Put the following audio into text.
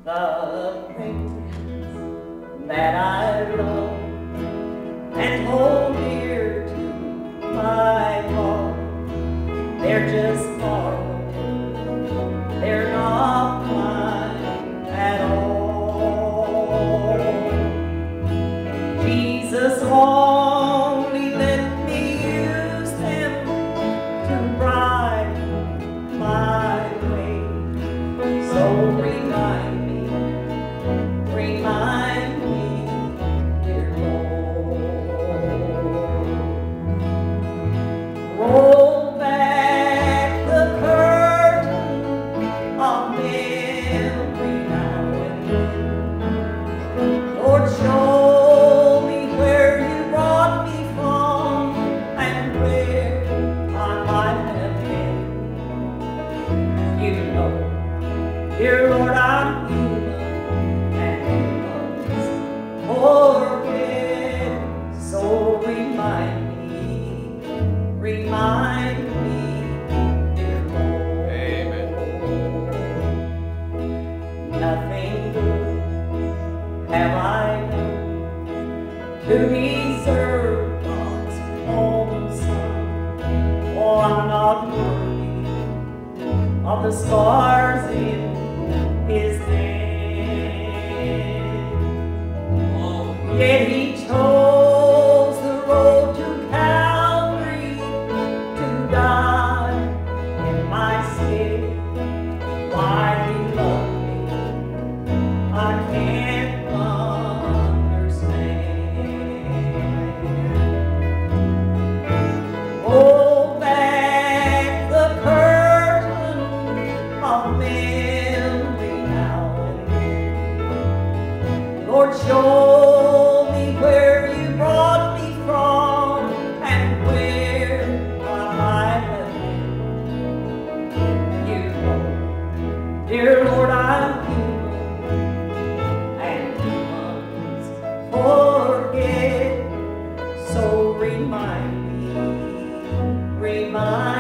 the things that I love and hold dear to my heart. They're just borrowed, they're not mine at all. Jesus only let me use them to brighten my way. So remind me, dear Lord. Roll back the curtain of memory now and then. Lord, show me where you brought me from and where I might have been. You know, dear Lord, I'm human and you must forget. So remind me, dear Lord. Amen. Nothing good have I done to deserve God's own Son. Oh, I'm not worthy of the scars in His hand. Yet He chose the road to Calvary to die in my stead. Why He loved me, I can't understand. Roll back the curtain of memory now and then. Lord, show me where you brought me from and where I might have been. You know, dear Lord, I'm human and you must forget. So remind me,